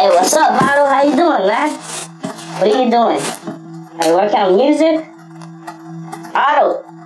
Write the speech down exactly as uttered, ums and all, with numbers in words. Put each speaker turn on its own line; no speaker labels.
Hey, what's up, Otto? How you doing, man? What are you doing? Are you working on music? Otto.